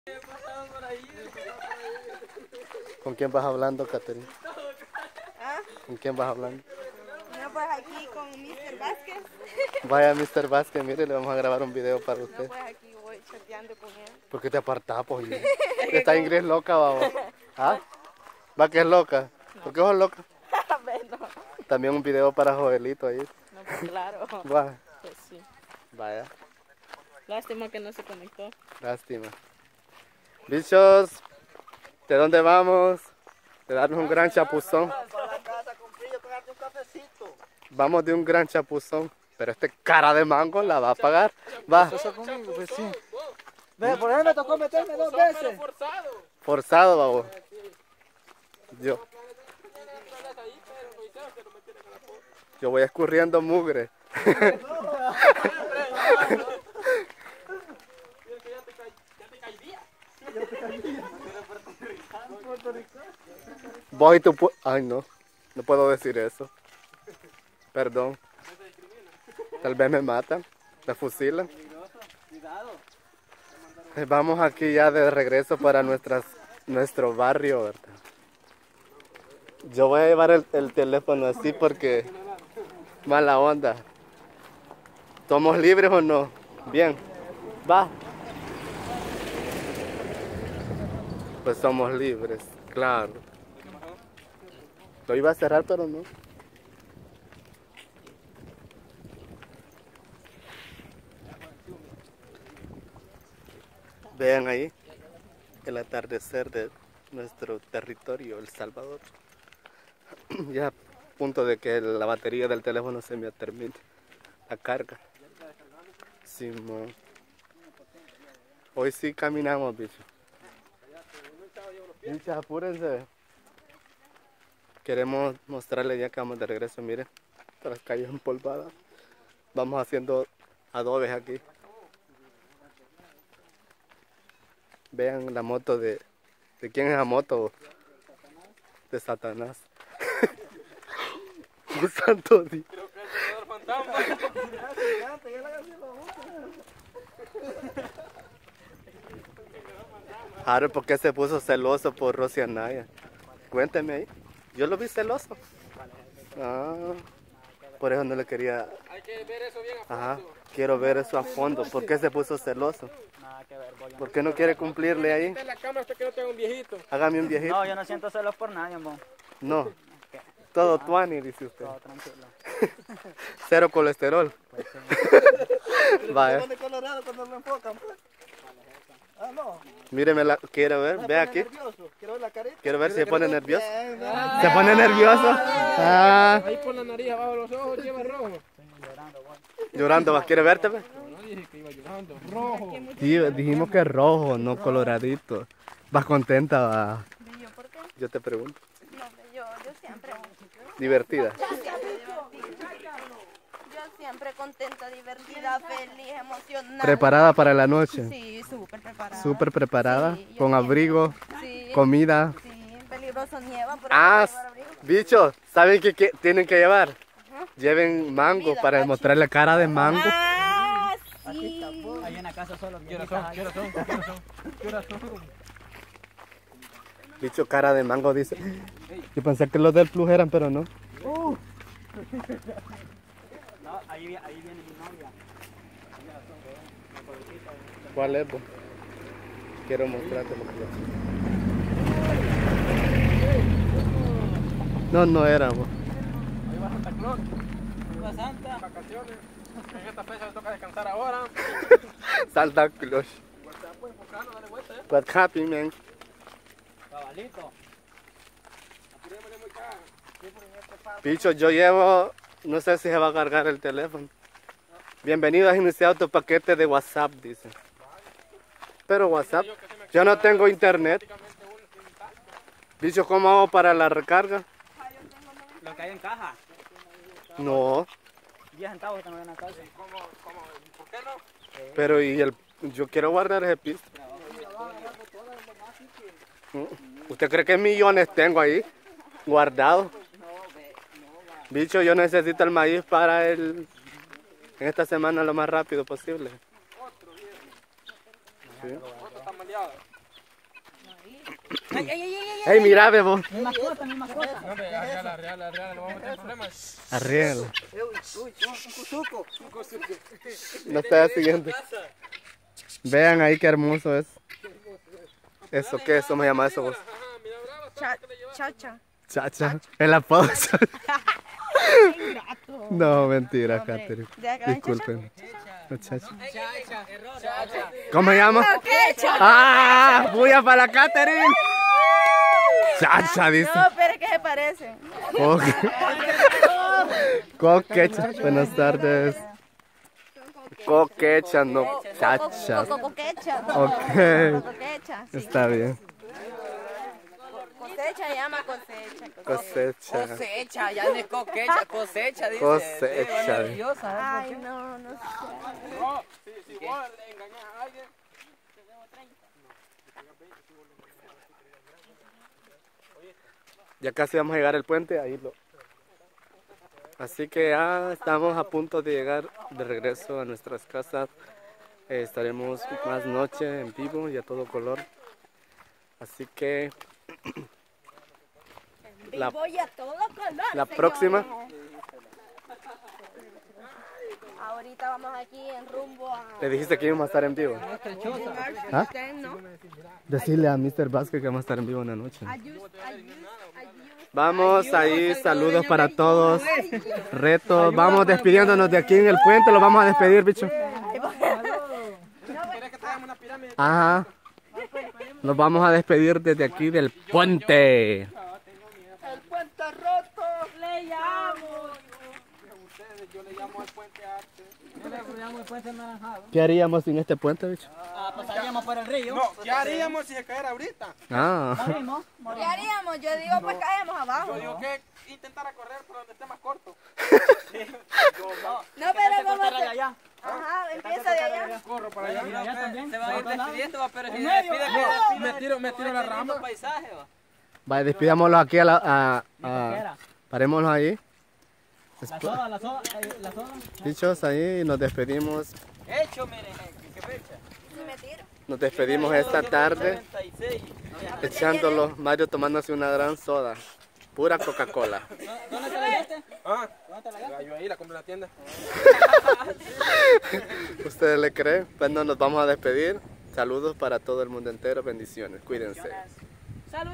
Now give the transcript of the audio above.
¿Con quién vas hablando, Catherine? ¿Ah? ¿Con quién vas hablando? No, pues aquí con Mr. Vázquez. Vaya, Mr. Vázquez, mire, le vamos a grabar un video para No, usted. pues aquí voy chateando con él. ¿Por qué te apartás, pues? Está Ingrid loca, babo. ¿Ah? ¿Va que es loca? ¿Por qué sos loca? Bueno, También un video para Joelito ahí. no, pues claro. Va. Pues sí. Vaya, Lástima que no se conectó. lástima. Bichos, ¿de dónde vamos? De darnos un gran chapuzón. Para la casa con frío, pegarte un cafecito. Vamos de un gran chapuzón. Pero este cara de mango la va a pagar. Va. Eso conmigo, pues sí. Ve, por ahí me tocó meterme 2 veces. Forzado, babo. Yo voy escurriendo mugre. Vos y tu ay, no. No puedo decir eso. Perdón. Tal vez me matan. Me fusilan. Vamos aquí ya de regreso para nuestro barrio, ¿verdad? Yo voy a llevar el teléfono así porque mala onda. ¿Somos libres o no? Bien. Va. Pues somos libres, claro. Lo iba a cerrar, pero no. Vean ahí el atardecer de nuestro territorio, El Salvador. Ya a punto de que la batería del teléfono se me termine la carga. Simón. Hoy sí caminamos, bicho. Bichos, apúrense. Queremos mostrarles ya que vamos de regreso, miren, las calles empolvadas. Vamos haciendo adobes aquí. Vean la moto ¿de quién es la moto? De Satanás. ¡Qué santo Dios! Creo que es el señor fantasma. Ahora, ¿por qué se puso celoso por Rosy Anaya? Cuénteme ahí. Yo lo vi celoso. Ah, por eso no le quería. Hay que ver eso bien a fondo. Ajá, quiero ver eso a fondo. ¿Por qué se puso celoso? ¿Por qué no quiere cumplirle ahí? En la cama hasta que no tenga un viejito. Hágame un viejito. No, yo no siento celos por nadie, amor. No, todo tuani, dice usted. Todo tranquilo. Cero colesterol. Vaya. ¿Dónde colorado cuando me enfocan, pues? Ah, no. Míreme, quiero ver, ve aquí. Nervioso. Quiero ver la carita. Quiero ver si se pone nervioso. Bien, ¿Se pone nervioso? Ah, Ahí por la nariz, abajo de los ojos, lleva rojo. llorando, ¿vas? ¿Quiere verte? Ve? No dije que iba llorando. Rojo. Sí, dijimos que es rojo, no coloradito. ¿Vas contenta? Va? ¿Y yo por qué? Yo te pregunto. No, yo siempre. ¿Divertida? Yo siempre contenta, divertida, feliz, emocionada. ¿Preparada para la noche? Sí, súper preparada. Súper preparada, Sí, yo con siempre. abrigo, Sí, comida. sí, peligroso nieva. Pero Ah, hay que llevar abrigo. bichos, ¿saben qué tienen que llevar? Lleven mango para mostrarle cara de mango. Ah, sí. Ahí en la casa solo. ¿Qué horas son? ¿Qué horas son? ¿Qué horas son? ¿Qué horas son? Bicho, cara de mango, dice. Yo pensé que los del Plus eran, pero no. No, ahí viene mi novia. ¿Cuál es, vos? Quiero mostrarte lo que yo. No era, vos. Ahí va Santa Claus. Viva Santa. Vacaciones. En esta fecha le toca descansar ahora. Santa Claus. WhatsApp, pues enfocando, dale vuelta, What's happening, man? Cabalito. Apurémosle muy caro. Bicho, yo llevo, no sé si se va a cargar el teléfono. Bienvenido a iniciar tu paquete de WhatsApp, dice. Pero WhatsApp, yo no tengo internet. Bicho, ¿cómo hago para la recarga? Lo que hay en caja. No, 10 centavos que tengo en la casa. ¿Cómo? ¿Por qué no? pero yo quiero guardar ese piso. ¿Usted cree que millones tengo ahí guardados? Bicho, yo necesito el maíz para en esta semana lo más rápido posible. Otro viejo. Sí. Otro está maleado. ¡Ey, mira, bebo! Mi mascota, mi mascota. No, hombre, arreala, no vamos a meter en problemas. Arriba. Uy, un cuzuco. No está siguiendo. Vean ahí qué hermoso es. ¿Eso qué? ¿Eso me llama eso vos? Chacha. Chacha. El apodo. No, mentira, Katherine. Disculpen. La chacha. ¿Cómo se llama? ¡Ah! ¡Bulla para la Katherine! Chacha, dice. No, pero es que se parecen. Coquecha. Buenas tardes. Coquecha, no chachas. Coquecha. Ok. Coquecha. Sí. Está bien. Cosecha llama cosecha. Cosecha. Cosecha, ya no es coquecha, cosecha, dice. Cosecha. Ay, no sé. No, si vos le engañas a alguien, Ya casi vamos a llegar al puente, ahí lo. Así que ya estamos a punto de llegar de regreso a nuestras casas. Estaremos más noche en vivo y a todo color. Así que Voy a todo color. la señores. próxima. Ahorita vamos aquí en rumbo a. Le dijiste que íbamos a estar en vivo. ¿Ah? Usted no. Decirle a Mr. Vázquez que vamos a estar en vivo una noche. Vamos ahí, saludos para todos. Reto, vamos despidiéndonos de aquí en el puente, lo vamos a despedir, bicho. ¿quieres que traigamos una pirámide? Ajá. Nos vamos a despedir desde aquí del puente. El puente roto. Le llamo. Yo le llamo al puente arte. Yo le llamo el puente anaranjado. ¿Qué haríamos sin este puente, bicho? Pasaríamos por el río. No, ¿qué haríamos si se caera ahorita? Ah. Morimos. ¿Qué haríamos? Yo digo, pues caemos abajo. Yo digo que intentara correr por donde esté más corto. No, pero vamos a hacer. allá. Ajá, empieza de allá. Corro para allá. Mira, allá también. Se va a ir despidiendo, va, pero si En se medio, despide, Me tiro la rama. paisaje, va. Vaya, despidámoslo aquí a la... Era. parémoslo ahí. La soda, la soda. Bichos, ahí nos despedimos. Hecho, miren, qué fecha. Si me tiro. Nos despedimos esta tarde 36. echándolo, Mario tomándose una gran soda. Pura Coca-Cola. ¿Dónde te la llevaste? Ah, yo ahí la compré en la tienda. ¿Ustedes le creen? Pues no, nos vamos a despedir. Saludos para todo el mundo entero. Bendiciones. Cuídense.